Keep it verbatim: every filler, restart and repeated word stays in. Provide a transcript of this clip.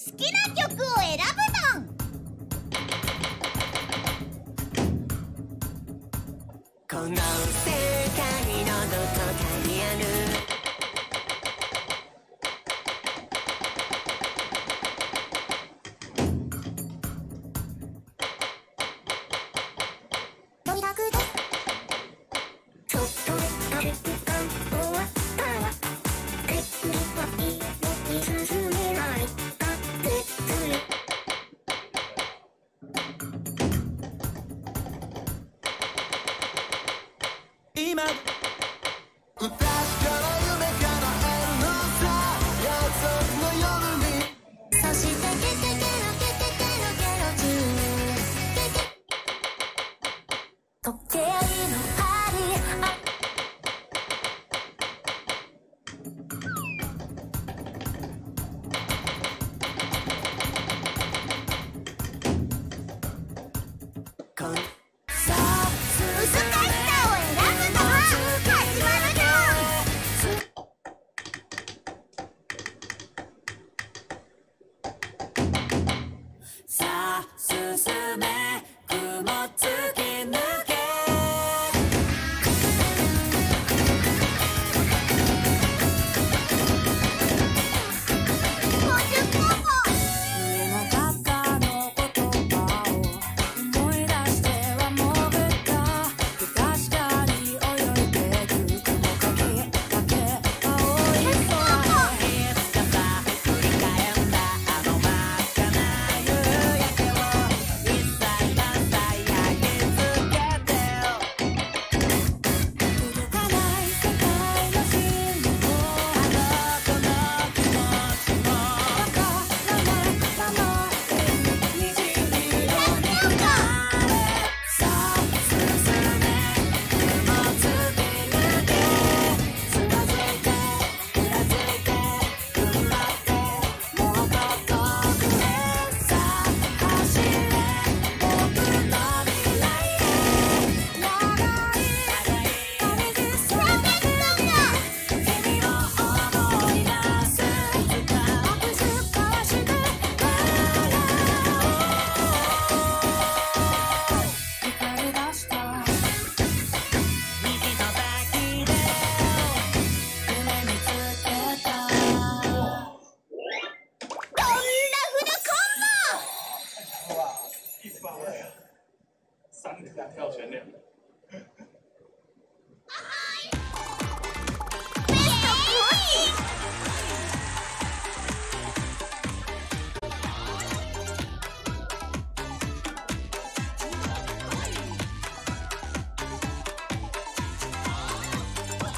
好きな曲を選ぶの。 この世界のどこかにあるとにかくです。 ちょっとだけ時間終わったら君はいいのに進めないだってずる今昔から夢叶えるのさ約束の夜にそしてケケケロケケケロケロチューケケ時計の針あこんさあ難しさを選ぶのは始まるよ。 さあ進め